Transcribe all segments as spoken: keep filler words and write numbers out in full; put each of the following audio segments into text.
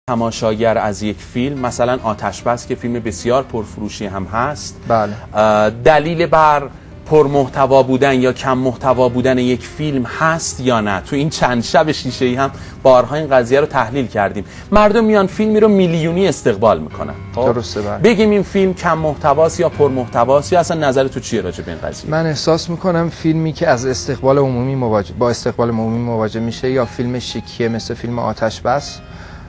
تماشاگر از یک فیلم، مثلا آتشبس که فیلم بسیار پرفروشی هم هست، بله. دلیل بر پرمحتوا بودن یا کم محتوا بودن یک فیلم هست یا نه؟ تو این چند شب شیشه‌ای هم بارها این قضیه رو تحلیل کردیم. مردم میان فیلمی رو میلیونی استقبال میکنن. درسته. بله. بگیم این فیلم کم محتواست یا پرمحتواست، یا اصلا نظر تو چیه راجع به این قضیه؟ من احساس میکنم فیلمی که از استقبال عمومی مواجه با استقبال عمومی مواجه میشه یا فیلم شیکیه مثل فیلم آتشبس،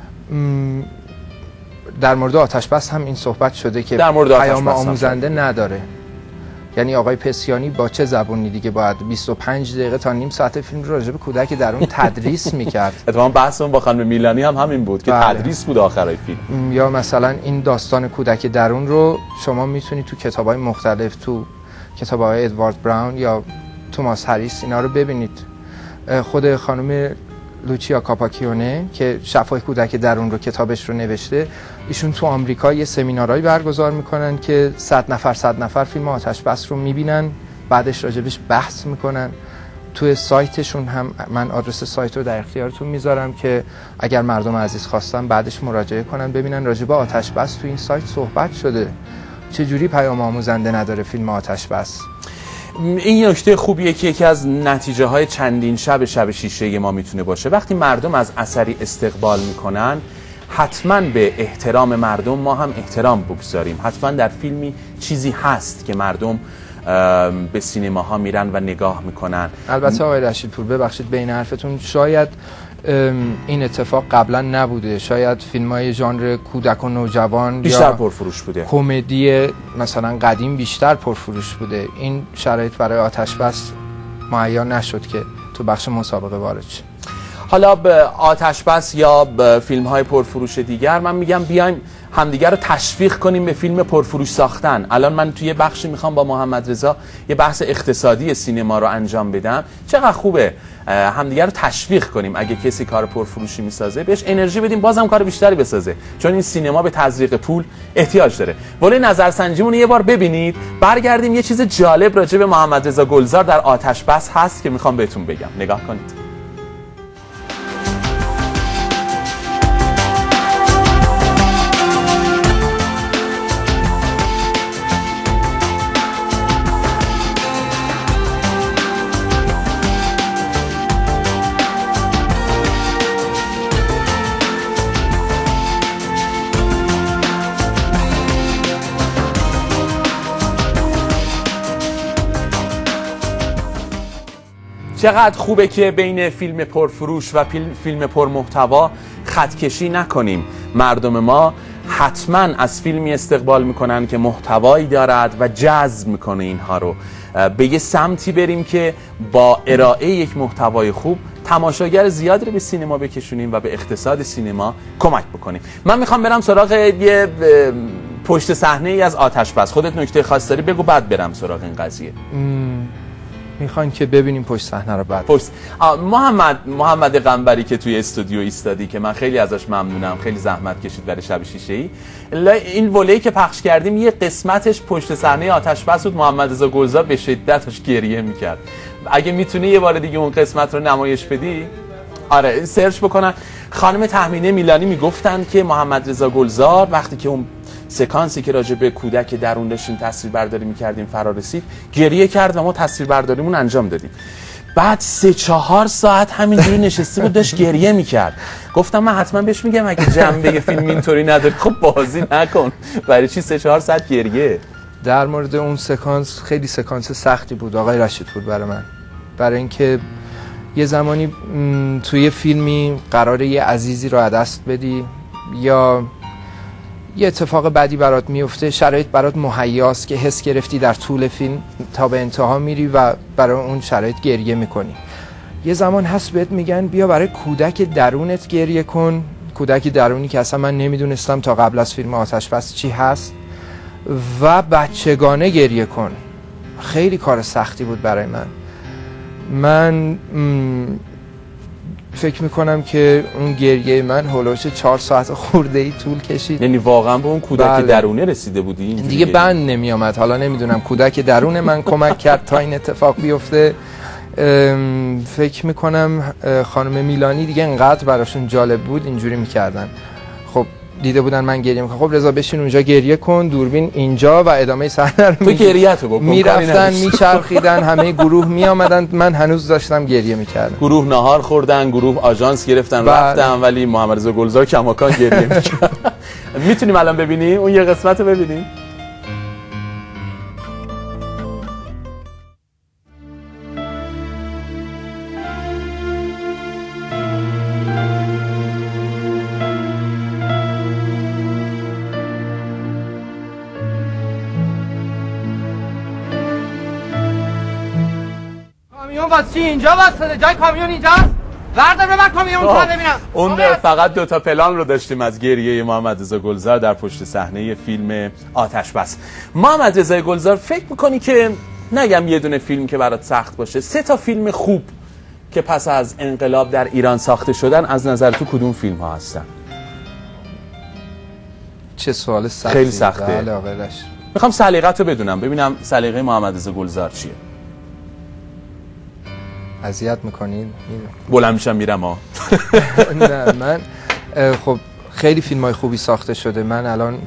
در مورد آتشبس هم این صحبت شده که پیام آموزنده نداره. یعنی آقای پسیانی با چه زبونی دیگه باید بیست و پنج دقیقه تا نیم ساعت فیلم رو راجع به کودک درون تدریس میکرد. اتفاقا بحثمون با خانم میلانی هم همین بود که بله. تدریس بود آخرای فیلم. یا مثلا این داستان کودک درون رو شما میتونید تو کتاب‌های مختلف، تو کتاب‌های ادوارد براون یا توماس هریس اینا رو ببینید. خود خانم لوچیا کاپاکیونه که شفای کودک درون رو کتابش رو نوشته، ایشون تو آمریکا یه سمینارهایی برگزار میکنن که صد نفر صد نفر فیلم آتشبس رو میبینن، بعدش راجبش بحث میکنن. توی سایتشون هم من آدرس سایت رو در اختیارتون میذارم که اگر مردم عزیز خواستن بعدش مراجعه کنن ببینن راجب آتشبس تو این سایت صحبت شده، چجوری پیام آموزنده نداره فیلم آتشبس. این نکته خوبیه که یکی از نتیجه های چندین شب شب شیشه ما میتونه باشه. وقتی مردم از اثری استقبال میکنن، حتما به احترام مردم ما هم احترام بگذاریم. حتما در فیلمی چیزی هست که مردم به سینماها میرن و نگاه میکنن. البته آقای رشیدپور ببخشید بین حرفتون، شاید این اتفاق قبلا نبوده، شاید فیلم های ژانر کودک و نوجوان بیشتر پرفروش بوده، کمدی مثلا قدیم بیشتر پرفروش بوده. این شرایط برای آتشبس مهیا نشد که تو بخش مسابقه وارد شه. حالا به آتشبس یا به فیلم های پرفروش دیگر من میگم بیایم همدیگر رو تشویق کنیم به فیلم پرفروش ساختن. الان من توی بخشی میخوام با محمد رضا یه بحث اقتصادی سینما رو انجام بدم. چقدر خوبه همدیگر رو تشویق کنیم. اگه کسی کار پرفروشی میسازه بهش انرژی بدیم بازم کار بیشتری بسازه، چون این سینما به تزریق پول احتیاج داره. ولی نظرسنجیمون یه بار ببینید، برگردیم یه چیز جالب راجع به محمد رضا گلزار در آتشبس هست که میخوام بهتون بگم. نگاه کنید. چقدر خوبه که بین فیلم پرفروش و فیلم پرمحتوا خط کشی نکنیم. مردم ما حتما از فیلمی استقبال میکنن که محتوایی دارد و جذب میکنه اینها رو. به یه سمتی بریم که با ارائه یک محتوای خوب تماشاگر زیادی رو به سینما بکشونیم و به اقتصاد سینما کمک بکنیم. من میخوام برم سراغ یه پشت صحنه ای از آتشبس. خودت نکته خاص داری بگو بعد برم سراغ این قضیه. میخواین که ببینیم پشت صحنه رو بعد. پشت محمد محمد قنبری که توی استودیو ایستادی که من خیلی ازش ممنونم، خیلی زحمت کشید برای شب شیشه‌ای. این ولی که پخش کردیم یه قسمتش پشت صحنه آتشبس بود. محمد رضا گلزار به شدتش گریه میکرد. اگه میتونی یه بار دیگه اون قسمت رو نمایش بدی. آره سرچ بکنن. خانم تهمینه میلانی میگفتن که محمد رضا گلزار وقتی که اون سکانسی که راجع به کودک درون داشتیم تصویر برداری میکردیم فرا رسید، گریه کرد و ما تصویر برداریمون انجام دادیم. بعد سه چهار ساعت همینجوری نشسته بود داشت گریه میکرد. گفتم من حتما بهش میگم اگه جنبه فیلم اینطوری نداره خب بازی نکن، برای چی سه چهار ساعت گریه؟ در مورد اون سکانس خیلی سکانس سختی بود آقای رشیدپور برای من، برای اینکه یه زمانی توی فیلمی قراره یه عزیزی رو از دست بدی یا یه اتفاق بعدی برات میفته، شرایط برات مهیاست که حس گرفتی در طول فیلم تا به انتها میری و برای اون شرایط گریه میکنی. یه زمان هست بهت میگن بیا برای کودک درونت گریه کن، کودک درونی که اصلا من نمیدونستم تا قبل از فیلم آتشبس چی هست، و بچگانه گریه کن. خیلی کار سختی بود برای من. من فکر میکنم که اون گریه من هولوش چهار ساعت خورده ای طول کشید. یعنی واقعا به اون کودک بله. درونه رسیده بودی؟ دیگه بند نمی آمد. حالا نمیدونم کودک درون من کمک کرد تا این اتفاق بیفته فکر میکنم خانم میلانی دیگه انقدر براشون جالب بود اینجوری میکردن. خب دیده بودن من گریه میکنم، خب رضا بشین اونجا گریه کن، دوربین اینجا و ادامه صحنه رو تو گریه‌تو بکن. میرفتن میچرخیدن همه گروه میآمدن، من هنوز داشتم گریه میکردم. گروه نهار خوردن، گروه آژانس گرفتن بله. رفتن، ولی محمد رضا گلزار کماکان گریه میکرد. میتونیم الان ببینیم اون یه قسمت رو ببینیم؟ کامیون واسه اینجا واسه جای کامیون اینجاست، بردار ببر کامیون رو ببینم. اون فقط دو تا پلان رو داشتیم از گریه محمد رضا گلزار در پشت صحنه فیلم آتش بس. محمد رضا گلزار، فکر میکنی که نگم یه دونه فیلم که برات سخت باشه، سه تا فیلم خوب که پس از انقلاب در ایران ساخته شدن، از نظر تو کدوم فیلم ها هستن؟ چه سوال سختی. خیلی سخته. بله آقای رشید. میخوام سلیقه‌تو بدونم، ببینم سلیقه محمد رضا گلزار چیه. اذیت میکنین؟ بلند میشم میرم ها. نه من خب خیلی فیلم های خوبی ساخته شده. من الان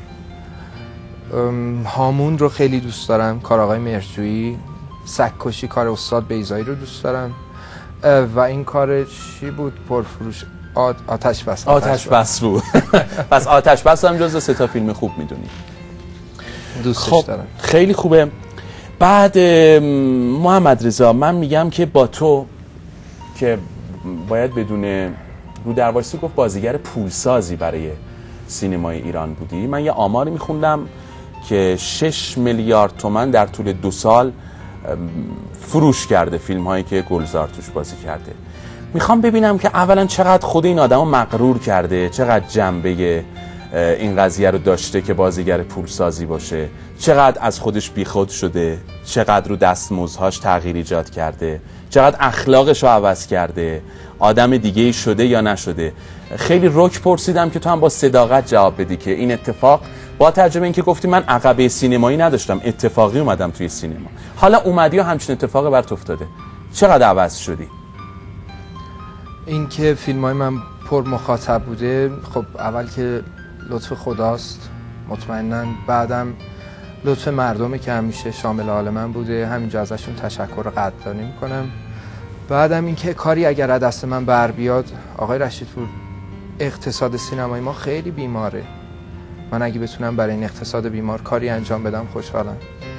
هامون رو خیلی دوست دارم، کار آقای مهرجویی، سگ‌کشی کار استاد بیضایی رو دوست دارم، و این کار چی بود پرفروش آتش بس. آتش بس بود. پس آتش بس هم جزو سه تا فیلم خوب میدونی. دوستش خب دارم. خیلی خوبه. بعد محمد رضا، من میگم که با تو که باید بدون رو در وایسی گفت بازیگر پولسازی برای سینمای ایران بودی، من یه آماری میخوندم که شش میلیارد تومان در طول دو سال فروش کرده فیلم هایی که گلزار توش بازی کرده. میخوام ببینم که اولا چقدر خود این آدمو مغرور کرده، چقدر جنبه این قضیه رو داشته که بازیگر پولسازی باشه، چقدر از خودش بیخود شده، چقدر رو دستمزدهاش تغییر ایجاد کرده، چقدر اخلاقش رو عوض کرده، آدم دیگه ای شده یا نشده. خیلی رک پرسیدم که تو هم با صداقت جواب بدی که این اتفاق، با ترجمه این که گفتی من عقبه سینمایی نداشتم، اتفاقی اومدم توی سینما، حالا اومدی و همچین اتفاقی برات افتاده، چقدر عوض شدی؟ این که فیلم های من پر مخاطب بوده، خب اول که لطف خداست مطمئناً، بعدم لطف مردمه که همیشه شامل حال من بوده، همینجا ازشون تشکر قدردانی میکنم. بعدم اینکه کاری اگر از دست من بر بیاد، آقای رشیدپور، اقتصاد سینمای ما خیلی بیماره، من اگه بتونم برای این اقتصاد بیمار کاری انجام بدم خوشحالم.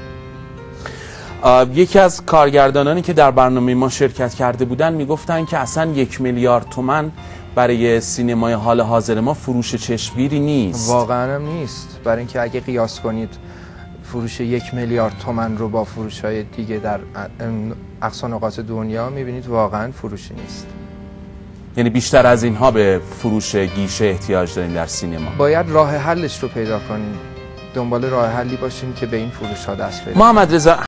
یکی از کارگردانانی که در برنامه ما شرکت کرده بودن میگفتن که اصلا یک میلیارد تومان برای سینمای حال حاضر ما فروش چشمگیری نیست. واقعا هم نیست، برای اینکه اگه قیاس کنید فروش یک میلیارد تومان رو با فروش های دیگه در اقصا نقاط دنیا، میبینید واقعا فروشی نیست. یعنی بیشتر از اینها به فروش گیشه احتیاج داریم در سینما. باید راه حلش رو پیدا کنیم، دنبال راه حلی باشیم که به این فروش ها دست بدیم. محمد رضا